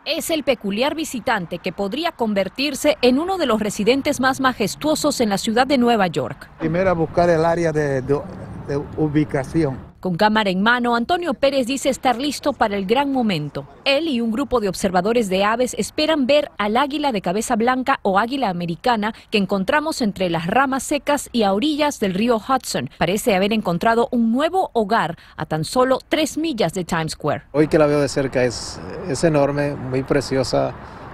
Es el peculiar visitante que podría convertirse en uno de los residentes más majestuosos en la ciudad de Nueva York. Primero buscar el área de ubicación. Con cámara en mano, Antonio Pérez dice estar listo para el gran momento. Él y un grupo de observadores de aves esperan ver al águila de cabeza blanca o águila americana que encontramos entre las ramas secas y a orillas del río Hudson. Parece haber encontrado un nuevo hogar a tan solo 3 millas de Times Square. Hoy que la veo de cerca es enorme, muy preciosa,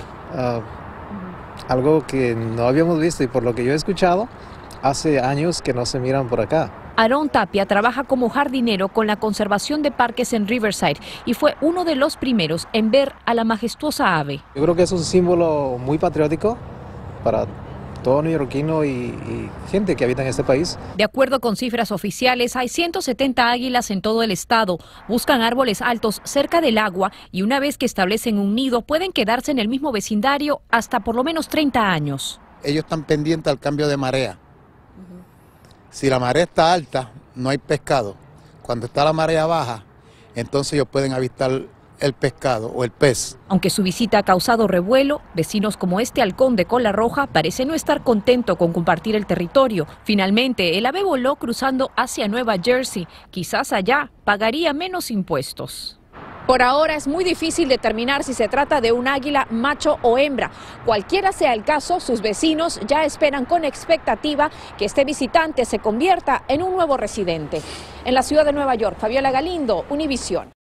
algo que no habíamos visto y por lo que yo he escuchado, hace años que no se miran por acá. Aarón Tapia trabaja como jardinero con la conservación de parques en Riverside y fue uno de los primeros en ver a la majestuosa ave. Yo creo que es un símbolo muy patriótico para todo neoyorquino y gente que habita en este país. De acuerdo con cifras oficiales, hay 170 águilas en todo el estado. Buscan árboles altos cerca del agua y una vez que establecen un nido pueden quedarse en el mismo vecindario hasta por lo menos 30 años. Ellos están pendientes al cambio de marea. Si la marea está alta, no hay pescado. Cuando está la marea baja, entonces ellos pueden avistar el pescado o el pez. Aunque su visita ha causado revuelo, vecinos como este halcón de cola roja parece no estar contento con compartir el territorio. Finalmente, el ave voló cruzando hacia Nueva Jersey. Quizás allá pagaría menos impuestos. Por ahora es muy difícil determinar si se trata de un águila macho o hembra. Cualquiera sea el caso, sus vecinos ya esperan con expectativa que este visitante se convierta en un nuevo residente. En la ciudad de Nueva York, Fabiola Galindo, Univisión.